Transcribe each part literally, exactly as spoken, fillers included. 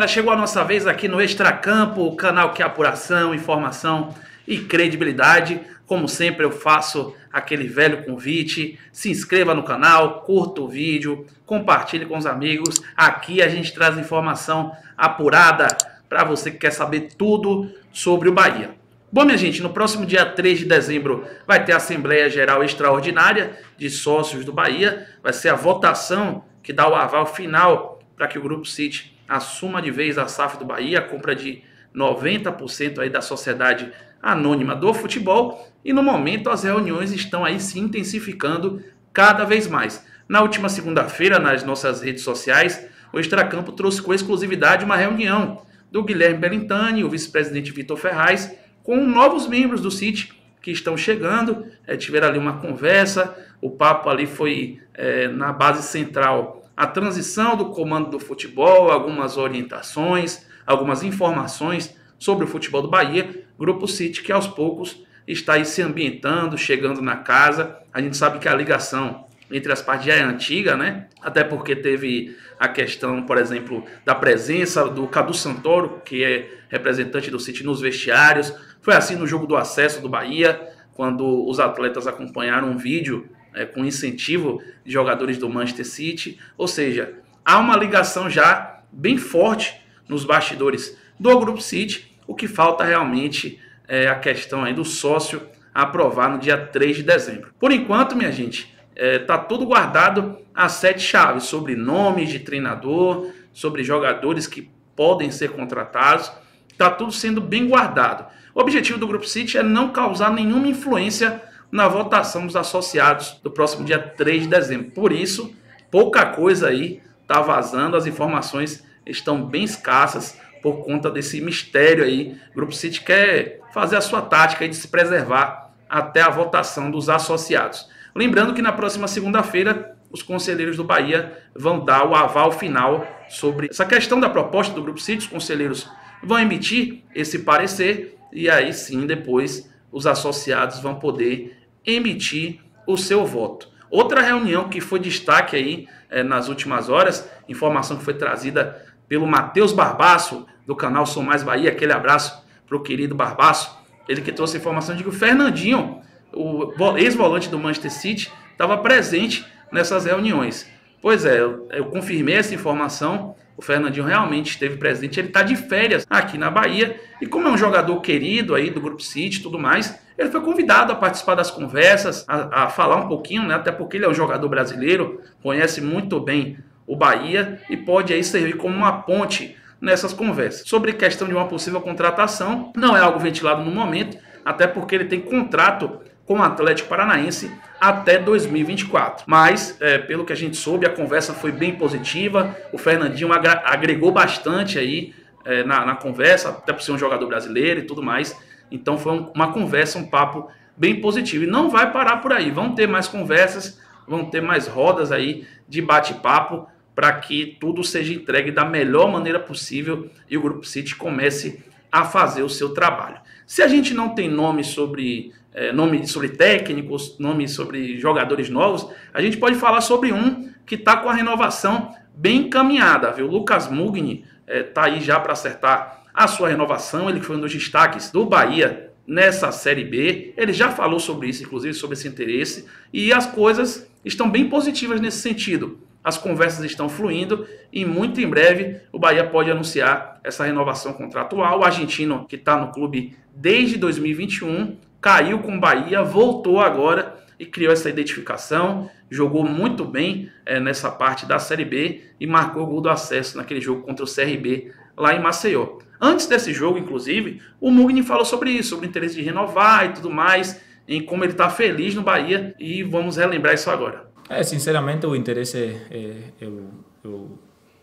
Moçada, chegou a nossa vez aqui no Extracampo, o canal que é apuração, informação e credibilidade. Como sempre eu faço aquele velho convite, se inscreva no canal, curta o vídeo, compartilhe com os amigos. Aqui a gente traz informação apurada para você que quer saber tudo sobre o Bahia. Bom, minha gente, no próximo dia três de dezembro vai ter a Assembleia Geral Extraordinária de Sócios do Bahia. Vai ser a votação que dá o aval final para que o Grupo City assuma de vez a S A F do Bahia, a compra de noventa por cento aí da sociedade anônima do futebol. E no momento as reuniões estão aí se intensificando cada vez mais. Na última segunda-feira, nas nossas redes sociais, o Extracampo trouxe com exclusividade uma reunião do Guilherme Bellintani, o vice-presidente Vitor Ferraz, com novos membros do City que estão chegando. É, tiveram ali uma conversa, o papo ali foi é, na base central, a transição do comando do futebol, algumas orientações, algumas informações sobre o futebol do Bahia. Grupo City que aos poucos está aí se ambientando, chegando na casa. A gente sabe que a ligação entre as partes já é antiga, né? Até porque teve a questão, por exemplo, da presença do Cadu Santoro, que é representante do City nos vestiários. Foi assim no jogo do acesso do Bahia, quando os atletas acompanharam um vídeo é, com incentivo de jogadores do Manchester City. Ou seja, há uma ligação já bem forte nos bastidores do Grupo City. O que falta realmente é a questão aí do sócio aprovar no dia três de dezembro. Por enquanto, minha gente, está é, tudo guardado as sete chaves sobre nomes de treinador, sobre jogadores que podem ser contratados. Está tudo sendo bem guardado. O objetivo do Grupo City é não causar nenhuma influência na votação dos associados do próximo dia três de dezembro. Por isso, pouca coisa aí está vazando, as informações estão bem escassas por conta desse mistério aí. O Grupo City quer fazer a sua tática aí de se preservar até a votação dos associados. Lembrando que na próxima segunda-feira os conselheiros do Bahia vão dar o aval final sobre essa questão da proposta do Grupo City. Os conselheiros vão emitir esse parecer e aí sim depois os associados vão poder emitir o seu voto. Outra reunião que foi destaque aí é, nas últimas horas, informação que foi trazida pelo Matheus Barbaço, do canal Sou Mais Bahia. Aquele abraço para o querido Barbaço. Ele que trouxe a informação de que o Fernandinho, o ex-volante do Manchester City, estava presente nessas reuniões. Pois é, eu, eu confirmei essa informação. O Fernandinho realmente esteve presente. Ele está de férias aqui na Bahia. E como é um jogador querido aí do Grupo City e tudo mais, ele foi convidado a participar das conversas, a, a falar um pouquinho, né? Até porque ele é um jogador brasileiro, conhece muito bem o Bahia e pode aí servir como uma ponte nessas conversas. Sobre questão de uma possível contratação, não é algo ventilado no momento, até porque ele tem contrato com o Atlético Paranaense até dois mil e vinte e quatro. Mas, é, pelo que a gente soube, a conversa foi bem positiva. O Fernandinho agregou bastante aí é, na, na conversa, até por ser um jogador brasileiro e tudo mais. Então foi um, uma conversa, um papo bem positivo. E não vai parar por aí. Vão ter mais conversas, vão ter mais rodas aí de bate-papo para que tudo seja entregue da melhor maneira possível e o Grupo City comece a fazer o seu trabalho. Se a gente não tem nome sobre, é, nome sobre técnicos, nome sobre jogadores novos, a gente pode falar sobre um que está com a renovação bem encaminhada, viu? O Lucas Mugni está é, aí já para acertar a sua renovação. Ele foi um dos destaques do Bahia nessa Série B. Ele já falou sobre isso, inclusive, sobre esse interesse. E as coisas estão bem positivas nesse sentido. As conversas estão fluindo e muito em breve o Bahia pode anunciar essa renovação contratual. O argentino, que está no clube desde dois mil e vinte e um, caiu com o Bahia, voltou agora e criou essa identificação. Jogou muito bem é, nessa parte da Série B e marcou o gol do acesso naquele jogo contra o C R B lá em Maceió. Antes desse jogo, inclusive, o Mugni falou sobre isso, sobre o interesse de renovar e tudo mais, em como ele está feliz no Bahia, e vamos relembrar isso agora. É, sinceramente, o interesse é, eu, eu,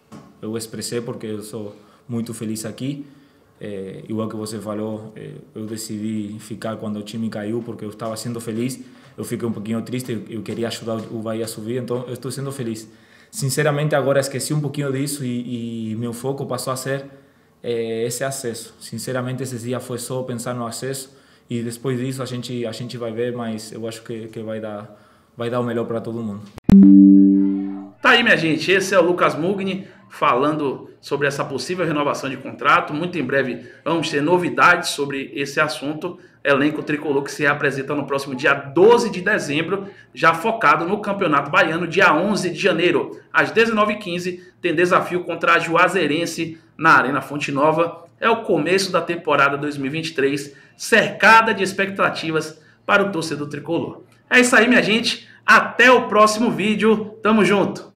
eu expressei porque eu sou muito feliz aqui. É, igual que você falou, é, eu decidi ficar quando o time caiu porque eu estava sendo feliz. Eu fiquei um pouquinho triste, eu, eu queria ajudar o Bahia a subir, então eu estou sendo feliz. Sinceramente, agora esqueci um pouquinho disso e, e meu foco passou a ser é, esse acesso. Sinceramente, esses dias foi só pensar no acesso e depois disso a gente, a gente vai ver, mas eu acho que, que vai dar... vai dar o melhor para todo mundo. Tá aí, minha gente, esse é o Lucas Mugni falando sobre essa possível renovação de contrato. Muito em breve vamos ter novidades sobre esse assunto. Elenco tricolor que se apresenta no próximo dia doze de dezembro, já focado no Campeonato Baiano, dia onze de janeiro, às dezenove e quinze, tem desafio contra a Juazeirense na Arena Fonte Nova. É o começo da temporada dois mil e vinte e três, cercada de expectativas para o torcedor tricolor. É isso aí, minha gente. Até o próximo vídeo. Tamo junto.